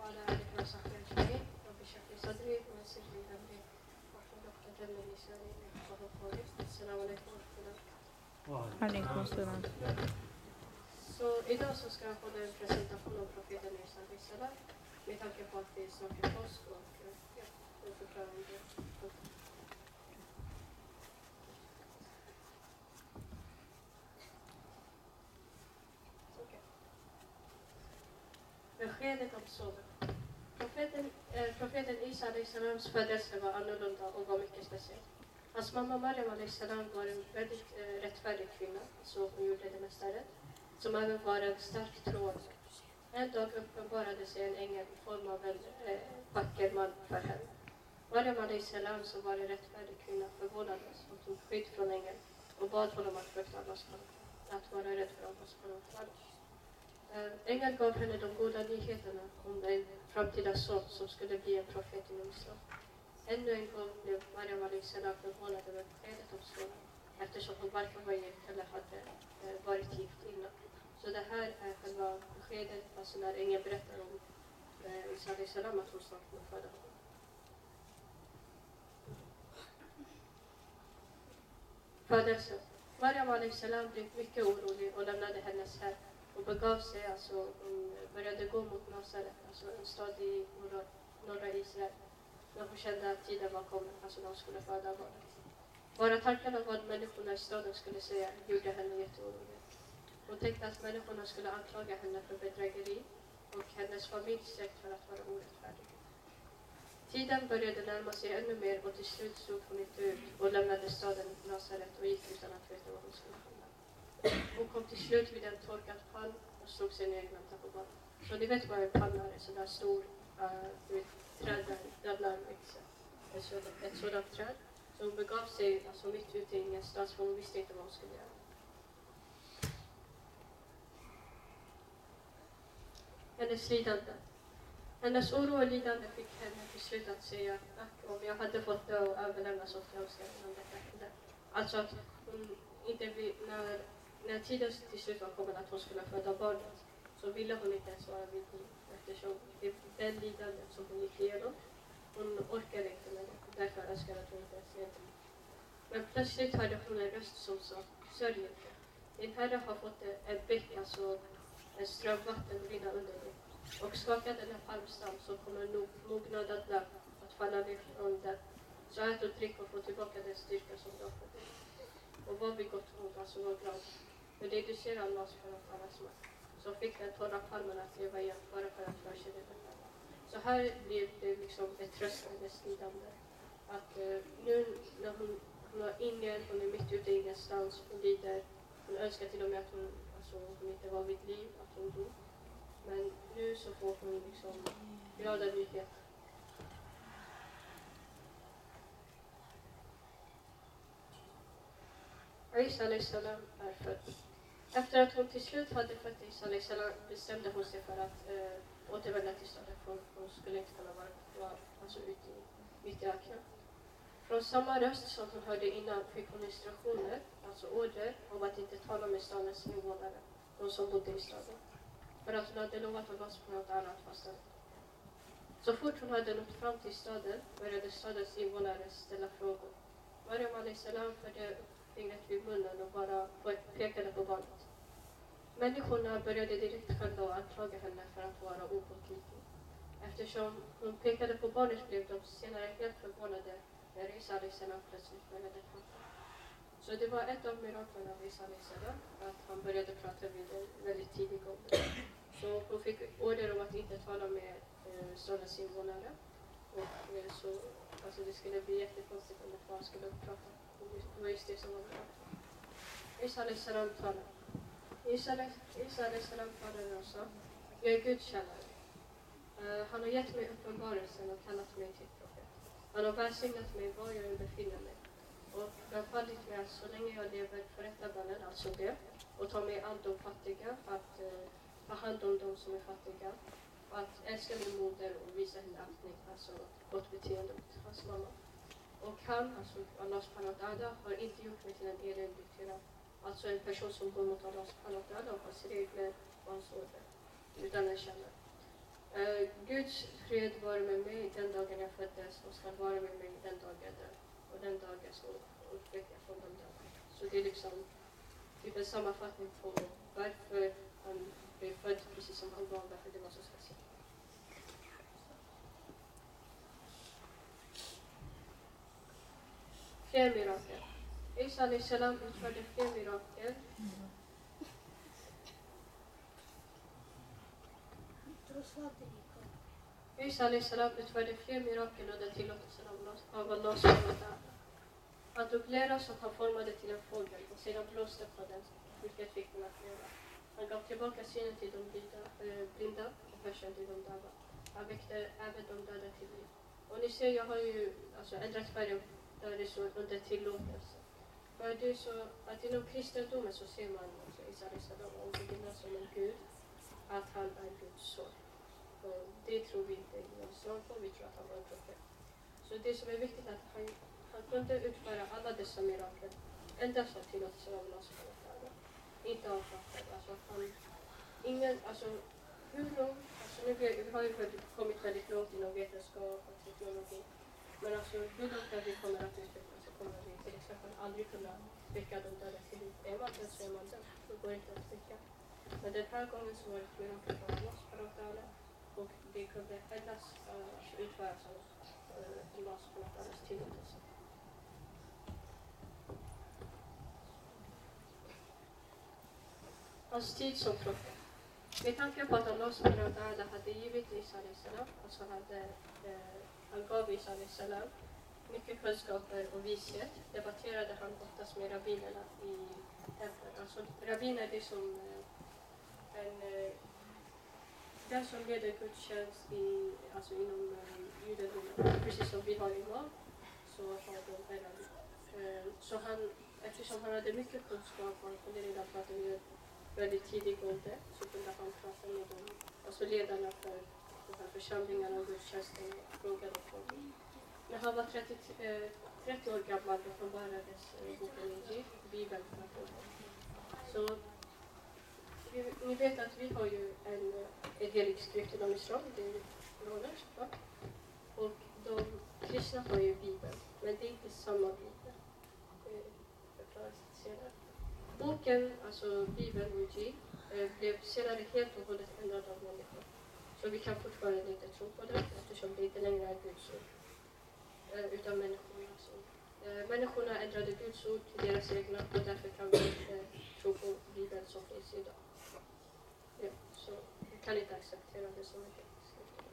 وعلى آله وصحبه أجمعين رب اشرح لي صدري ويسر لي أمري واحلل عقدة من لساني يفقهوا قولي. السلام عليكم ورحمة الله. Alaikum salam. Så idag så ska jag hålla en presentation av profeten Isa Salam med tanke på att det är snart är påsk och jag förklarar om det. Beskedet om sonen. Profeten Isa Salams födelse var annorlunda och var mycket speciell. Hans mamma Maryam Salam var en väldigt rättfärdig kvinna, så hon gjorde det mesta rätt, som även var en stark troende. En dag uppenbarade sig en ängel i form av en vacker man för henne. Maryam Salam, som var en rättfärdig kvinna, förvånades och tog skydd från ängeln och bad honom att frukta Allah, att vara rädd för Allah. Ängeln gav henne de goda nyheterna om en framtida son som skulle bli en profet inom islam. Ännu en gång blev Maryam Salam förvånad över beskedet om sonen, eftersom hon varken var gift eller hade varit gift innan. Så det här är själva beskedet, alltså när ängeln berättar om Isa Salam att hon snart kommer föda honom. Födelsen. Maryam Salam blev mycket orolig och lämnade hennes hem och begav sig, hon började gå mot Nasaret, alltså en stad i norra Israel. När hon kände att tiden var kommen, alltså när hon skulle föda barnet. Bara tankarna vad människorna i staden skulle säga gjorde henne jätteorolig. Hon tänkte att människorna skulle anklaga henne för bedrägeri och hennes familjs sätt för att vara orättfärdig. Tiden började närma sig ännu mer och till slut stod hon inte ut och lämnade staden Nasaret och gick utan att veta vad hon skulle hamna. Hon kom till slut vid en torkad palm och slog sig ner och väntade på barnet. Så ni vet vad en palm är, en sån där stor träd där ramlar växer. Ett sådant träd. Så hon begav sig mitt ute i ingenstans, för hon visste inte vad hon skulle göra. Hennes lidande. Hennes oro och lidande fick henne till slut att säga att om jag hade fått dö och överlämnas åt dödskammen om detta hände. Alltså att hon inte när tiden till slut var kommen att hon skulle föda barnet, så ville hon inte ens vara vid liv, eftersom den lidandet som hon gick igenom, hon orkade inte med det, därför önskade hon inte ens leva. Men plötsligt hörde hon en röst som sa: sörj inte, din herre har fått en bäck, alltså en ström vatten rinna under dig, och skaka den här palmstam så kommer mognad att falla ner från den. Så ät och drick och få tillbaka den styrka som du har fått dig. Och var vid gott mod, alltså var glad. För det du ser Allahs för att allas makt. Så fick den torra palmen att leva igen bara för att förse det detta. Så här blir det liksom ett tröst med hennes lidande. Att nu när hon var ingen, hon är mitt ute i ingenstans, hon lider. Hon önskar till och med att hon inte var vid liv, att hon dog. Men nu så får hon liksom glada nyheter. Isa Salam är född. Efter att hon till slut hade fött Isa Salam bestämde hon sig för att återvända till staden, för hon skulle inte kunna vara ute i öknen. Från samma röst som hon hörde innan fick hon instruktioner, alltså order, om att inte tala med stadens invånare, de som bodde i staden. För att hon hade lovat att vara på något annat fastän. Så fort hon hade nått fram till staden började stadens invånare ställa frågor. Maryam Salam förde fingret vid munnen och bara pekade på barnet. Människorna började direkt skälla och anklaga henne för att vara opålitlig. Eftersom hon pekade på barnet blev de senare helt förvånade när Isa Salam plötsligt började prata. Så det var ett av miraklerna av Isa Salam, att han började prata vid en väldigt tidig ålder. Så hon fick order om att inte tala med stadens invånare. Och så det skulle bli jättekonstigt om det bara skulle prata. Det var just det som var bra. Isa Salam talade. Isa Salam talade och sa: jag är Guds tjänare. Han har gett mig uppenbarelsen och kallat mig till profet. Han har välsignat mig var jag än befinner mig. Och befallit mig att så länge jag lever förrätta bönen, alltså det, och ta mig an de fattiga, att ta hand om de som är fattiga, och att älska min moder och visa henne aktning, alltså gott beteende mot hans mamma. Och han, alltså Allah subhanahu wa ta'ala, har inte gjort mig till en eländig tyrann, alltså en person som går mot Allah subhanahu wa ta'ala och hans regler och hans order, utan en kännare. Guds fred var med mig den dagen jag föddes och ska vara med mig den dagen jag dör. Och den dagen så uppväcker jag från de döda. Så det är liksom typ en sammanfattning på varför han blev född precis som han var, varför det var så speciellt. Fler mirakel. Isa a.s. utförde fler mirakel. Isa a.s. utförde fler mirakel under tillåtelsen av Allah SWT. Han tog lera så att han formade till en fågel och sedan blåste på den, vilket fick den att leva. Han gav tillbaka synen till de blinda och hörseln till de döva. Han väckte även de döda till liv. Och ni ser, jag har ju ändrat färgen där det står under tillåtelse. För det är så att inom kristendomen så ser man Isa a.s. och beginnar som en gud, att han är Guds son. Och det tror vi inte inom islam på, vi tror att han var en profet. Så det som är viktigt är att han kunde utföra alla dessa mirakel endast av tillåtelsen av Allah SWT. Inte av fattar. Hur långt, vi har ju kommit väldigt långt inom vetenskap och teknologi. Men hur långt vi kommer att utvecklas så kommer vi till exempel aldrig kunna väcka de döda till liv. Är man död så är man död. Det går inte att väcka. Men den här gången så var det ett mirakel från Allah SWT. Och det kunde endast utföras av Allah SWT:s tillåtelse. Hans tid som profet. Med tanke på att Allah SWT hade givit Isa a.s. Han gav Isa a.s. mycket kunskaper och vishet, debatterade han oftast med rabbinerna i templet. Rabbiner är som den som leder gudstjänst inom judendomen, precis som vi har imam, så har de en rabbin. Eftersom han hade mycket kunskap och han kunde redan prata med väldigt tidig ålder, så kunde han prata med dem, ledarna för de här församlingarna och gudstjänsten och frågade dem. När han var 30 år gammal uppenbarades boken Injil, Bibeln för honom. Så ni vet att vi har ju en helig skrift inom islam, det är Koranen såklart. Och de kristna har ju Bibeln, men det är inte samma Bibel. Det förklaras senare. Boken, Bibeln och Injil, blev senare helt och hållet ändrad av människor. Så vi kan fortfarande inte tro på det, eftersom det inte längre är Guds ord. Utan människorna. Människorna ändrade Guds ord till deras egna och därför kan vi inte tro på Bibeln som finns idag. Ja, så vi kan inte acceptera det som är skrivet.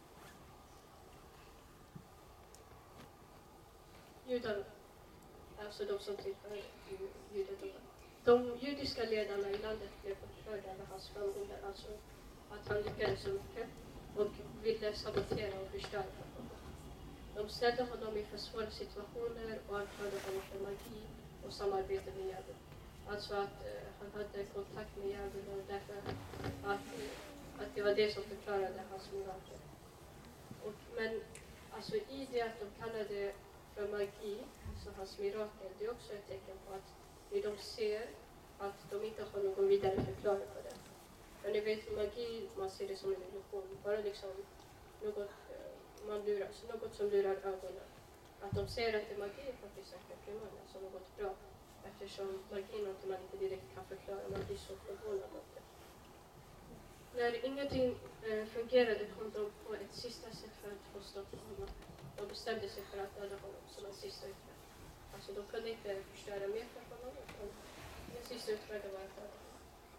Judarna, de som tillhör judendomen. De judiska ledarna i landet blev upprörda över hans framgångar, att han lyckades så mycket och ville sabotera och förstöra honom. De ställde honom inför svåra situationer och anklagade honom för magi och samarbete med djävulen. Att han hade kontakt med djävulen och därför att det var det som förklarade hans mirakel. Men i det att de kallade för magi, så hans mirakel, det är också ett tecken på att de ser att de inte har någon vidare förklaring på det. Men ni vet, magi, man ser det som en illusion, bara något man luras, något som lurar ögonen. Att de ser att det är magi är faktiskt en komplimang, något bra. Eftersom magi är något man inte direkt kan förklara, man blir så förvånad av det. När ingenting fungerade kom de på ett sista sätt för att få stopp på honom. De bestämde sig för att döda honom som en sista utväg. De kunde inte förstöra mer för honom, utan den sista utvägen var att döda honom.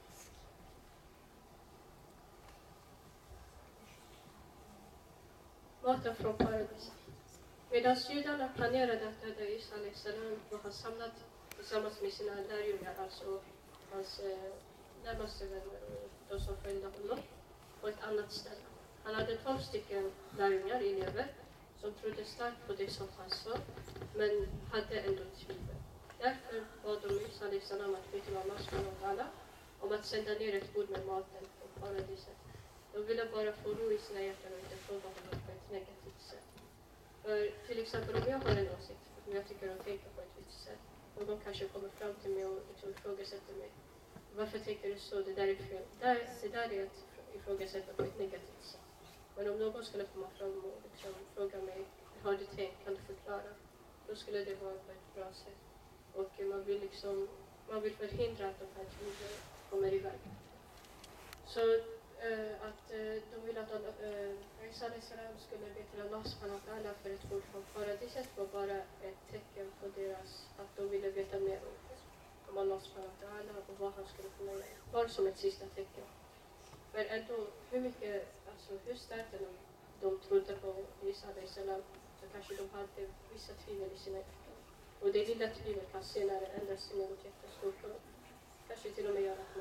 Maten från paradiset. Medan judarna planerade att döda Isa a.s. var han samlad tillsammans med sina lärjungar, hans närmaste vänner och de som följde honom, på ett annat ställe. Han hade 12 stycken lärjungar, elever, som trodde starkt på det som han sa, men hade ändå tvivel. Därför bad de Isa a.s. att be till Allah SWT om att sända ner ett bord med maten från paradiset. De ville bara få ro i sina hjärtan och inte fråga honom på ett negativt sätt. För till exempel om jag har en åsikt, om jag tycker och tänker på ett visst sätt, och de kanske kommer fram till mig och ifrågasätter mig. Varför tänker du så? Det där är fel. Det där är att ifrågasätta på ett negativt sätt. Men om någon skulle komma fram och liksom fråga mig, har du tänkt, kan du förklara? Då skulle det vara på ett bra sätt. Och man vill förhindra att de här tvivlen kommer iväg. Så de vill att Isa al-Salam skulle be till Allah subhanahu wa ta'ala för ett ord från paradiset var bara ett tecken på att de ville veta mer om Allah subhanahu wa ta'ala och vad han skulle kunna göra. Bara som ett sista tecken. Men ändå, hur starkt de trodde på Isa al-Salam, så kanske de hade vissa tvivel i sina hjärtan. Och det lilla tvivel kan senare ändras till något jättestort och kanske till och med göra att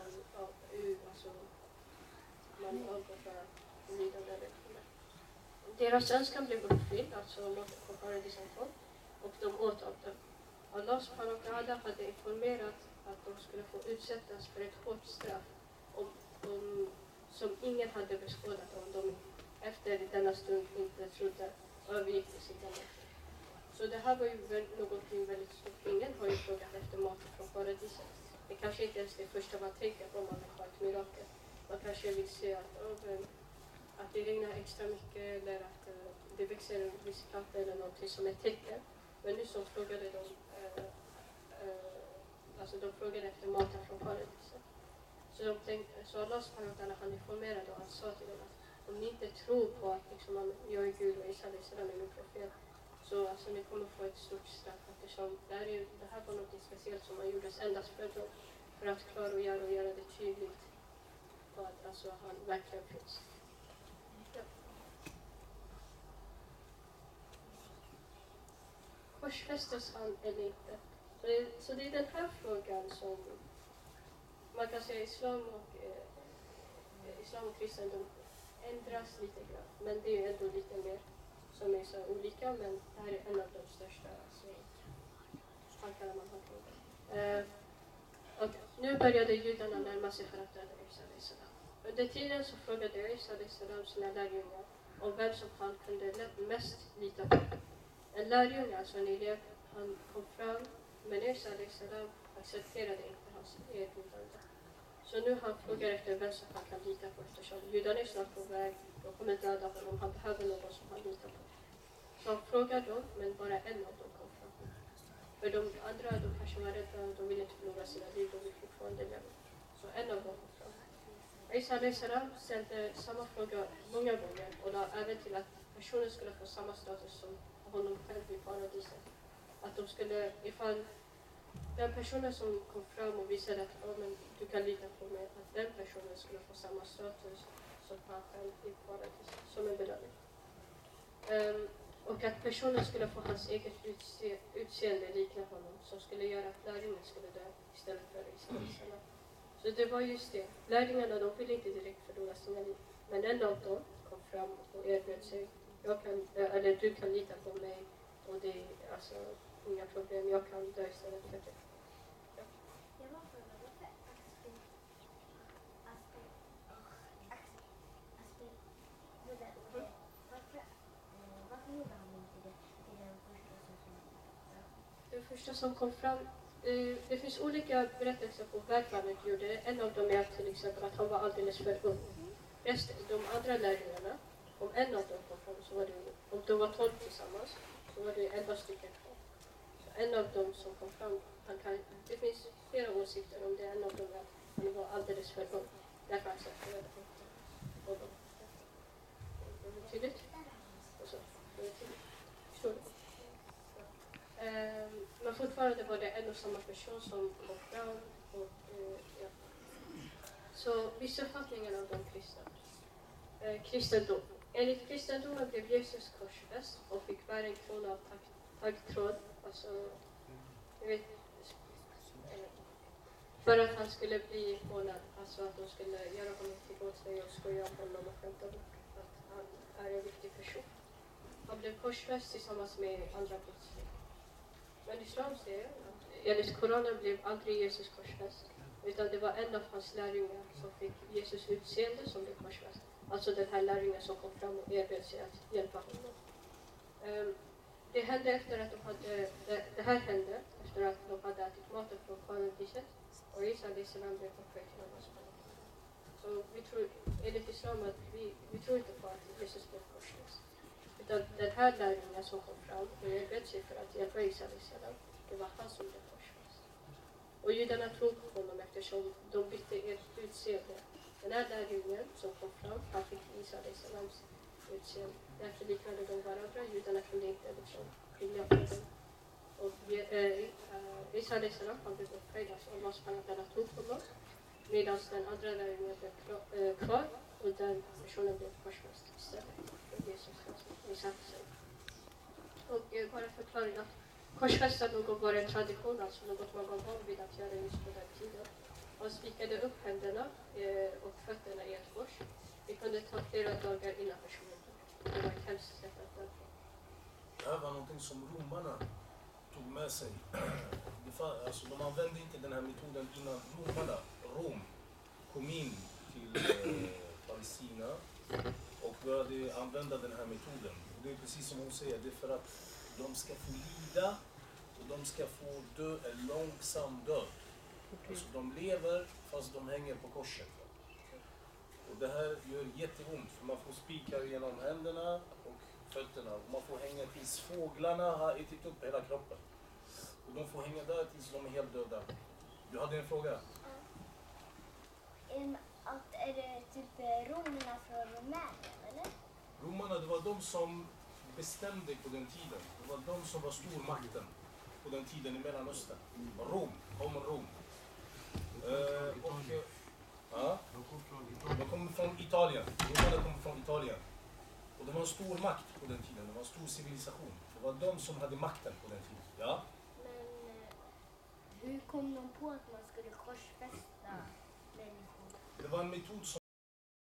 man avgår för lidande. Deras önskan blev uppfylld, alltså de åt på paradisantån, och de åt av dem. Allah subhanahu wa ta'ala hade informerat att de skulle få utsättas för ett hårt straff som ingen hade beskådat om de efter denna stund inte trodde och övergick till sitt annat. Så det här var ju någonting väldigt stort. Ingen har ju frågat efter mat från paradiset. Det kanske inte ens det första man tänker på om man vill ha ett mirakel. Man kanske vill se att det regnar extra mycket eller att det växer en viss planta eller någonting som ett tecken. Men nu så frågade de frågade efter maten från paradiset. Så Allah subhanahu wa ta'ala han informerade och han sa till dem att om ni inte tror på att jag är Gud och Isa al-Salam är min profet, så ni kommer få ett stort straff eftersom det här var något speciellt som man gjorde endast för att klargöra och göra det tydligt på att han verkligen finns. Ja. Korsfästes han eller inte? Så det är den här frågan som man kan säga islam och kristendom ändras lite grann. Men det är ändå lite mer som är så olika, men det här är en av de största tankarna man har kring. Och nu började judarna närma sig för att döda Isa al-Salam. Under tiden så frågade Isa al-Salam sina lärjungar om vem som han kunde mest lita på. En lärjunge, alltså en elev, han kom fram, men Isa al-Salam accepterade inte hans erbjudande. Så nu han frågar efter vem som han kan lita på eftersom judarna är snart på väg. De kommer döda honom, han behöver någon som han litar på. Så han frågar dem, men bara en av dem kom fram. För de andra, de kanske var rädda, de ville inte förlora sina liv, de vill fortfarande leva. Så en av dem kom fram. Isa al-Salam ställde samma fråga många gånger och la även till att personen skulle få samma status som honom själv i paradiset. Att de skulle, ifall den personen som kom fram och visade att men du kan lita på mig, att den personen skulle få samma status som han själv i paradiset, som en belöning. Och att personen skulle få hans eget utseende likna honom, som skulle göra att lärjungen skulle dö istället för Isa al-Salam. Så det var just det. Lärjungarna, de ville inte direkt förlora sina liv. Men en av dem kom fram och erbjöd sig. Du kan lita på mig och det är inga problem. Jag kan dö istället för dig. Ja. Den första som kom fram, det finns olika berättelser på varför han inte gjorde det. En av dem är till exempel att han var alldeles för ung. De andra lärjungarna, om en av dem kom fram så var det, om de var 12 tillsammans så var det 11 stycken kvar. Så en av dem som kom fram, det finns flera åsikter om det. En av dem är att han var alldeles för ung. Därför accepterade han honom. Det var tydligt. Och så, det var tydligt. Förstår du? Men fortfarande var det en och samma person som kom fram. Ja. Så missuppfattningen av de kristna. Kristendom. Enligt kristendomen blev Jesus korsfäst och fick bära en krona av taggtråd. För att han skulle bli hånad. Alltså att de skulle göra honom till båtsäg och skoja om honom och skämta bort att han är en viktig person. Han blev korsfäst tillsammans med andra brottslingar. Men islam säger att enligt Koranen blev aldrig Jesus korsfäst. Utan det var en av hans lärjungar som fick Jesus utseende som blev korsfäst. Alltså den här lärjungen som kom fram och erbjöd sig att hjälpa honom. Det hände efter att det här hände efter att de hade ätit maten från paradiset och Isa al-Salam blev upphöjd till Allah. Så vi tror, enligt islam att vi tror inte på att Jesus blev korsfäst. Utan den här lärjungen som kom fram och erbjöd sig för att hjälpa Isa alaihissalam, det var han som blev korsfäst. Och judarna tog på honom eftersom de bytte ett utseende. Den här lärjungen som kom fram, han fick Isa alaihissalams utseende. Därför liknade de varandra, judarna kunde inte liksom skilja på dem. Och Isa alaihissalam, han blev upphöjd, alltså Allah subhanahu wa ta'ala tog honom. Medan den andra lärjungen blev kvar och den personen blev korsfäst istället för Jesus Kristus. Och bara förklaring att korsfästa någon var en tradition, alltså något man var van vid att göra just på den tiden. Man spikade upp händerna och fötterna i ett kors. Det kunde ta flera dagar innan personen dog. Det var ett hemskt sätt att dö på. Det här var någonting som romarna tog med sig. Alltså, de använde inte den här metoden innan Rom kom in till Palestina och började använda den här metoden. Och det är precis som hon säger, det är för att de ska få lida och de ska få dö en långsam död. Alltså de lever fast de hänger på korset. Och det här gör jätteont för man får spikar genom händerna och fötterna. Och man får hänga tills fåglarna har ätit upp hela kroppen. Och de får hänga där tills de är helt döda. Du hade en fråga? Att är det typ romerna från Rumänien, eller? Romarna, det var de som bestämde på den tiden. Det var de som var stormakten på den tiden i Mellanöstern. Rom, Rom. De kom från Italien. Romarna kom från Italien. Och det var en stor makt på den tiden. Det var en stor civilisation. Det var de som hade makten på den tiden. Ja? Men hur kom de på att man skulle korsfästa människor? Det var en metod